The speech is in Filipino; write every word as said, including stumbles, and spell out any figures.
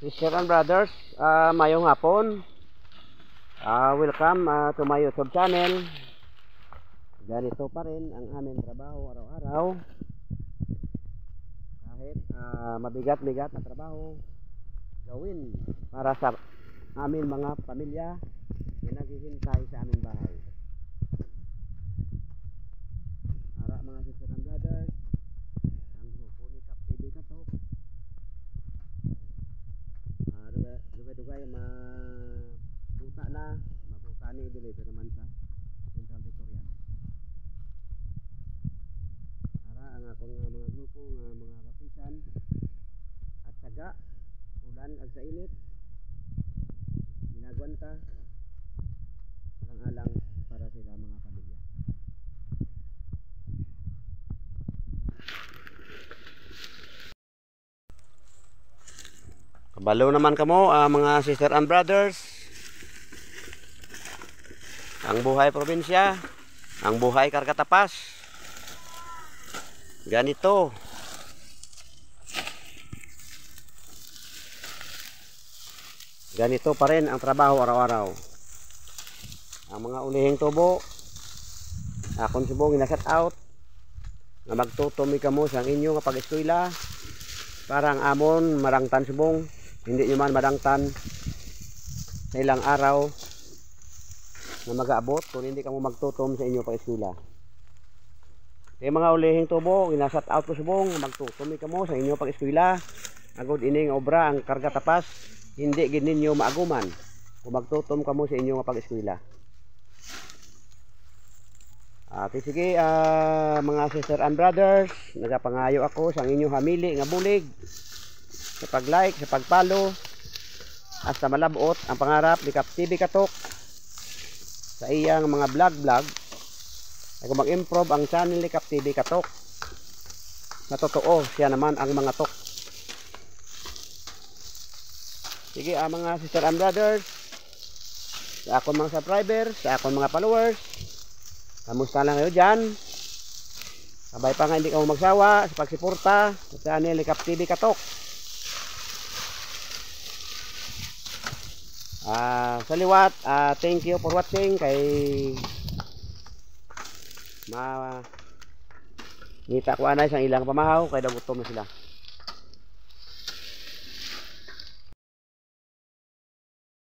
Sister and brothers, uh, mayong hapon. Uh, welcome uh, to my YouTube channel. Ganito pa rin ang aming trabaho araw-araw. Kahit uh, mabigat-bigat na trabaho, gawin para sa aming mga pamilya na naghihintay sa aming bahay. Para mga sister and brothers, ang grupo ni Kap T V Katok, dugay-dugay mabuta na mabuta ni deliver naman sa Central Victoria. Para ang akong mga grupo nga mga kapisan at taga ulan ag sa init ginagwanta alang-alang para sila mga pamilya. Kabalo naman kamo uh, mga sister and brothers. Ang buhay probinsya, ang buhay Kargatapas. Ganito. Ganito pa rin ang trabaho araw-araw. Ang mga ulihing tubo, akong subong ina-set out na magtutumi kamo sa inyo nga pag-eskwela para ang amon marangtan subong. Hindi nyo man madangtan sa ilang araw na mag-aabot kung hindi ka mo magtutom sa inyo pag-eskwela. Kaya mga ulihing tubo, ginasat out ko subong, magtutom ka mo sa inyo pag-eskwela. Agod ining obra ang Kargatapas, hindi gid ninyo maaguman kung magtutom ka mo sa inyo pag-eskwela. At sige, uh, mga sister and brothers, nagapangayo ako sa inyong hamili nga bulig. Sa pag-like, sa pag-follow, hasta malabot ang pangarap ni Kap T V Katok sa iyang mga vlog-vlog ay kung mag-improve ang channel ni Kap T V Katok na totoo siya naman ang mga tok. Sige, ang mga sister and brothers, sa akong mga subscribers, sa akong mga followers, kamusta lang kayo dyan? Sabay pa nga hindi ka mo magsawa sa pagsiporta sa channel ni Kap T V Katok. Uh, sa liwat, uh, thank you for watching kay ma ngita ko anay sang ilang pamahaw kay dagutom na sila.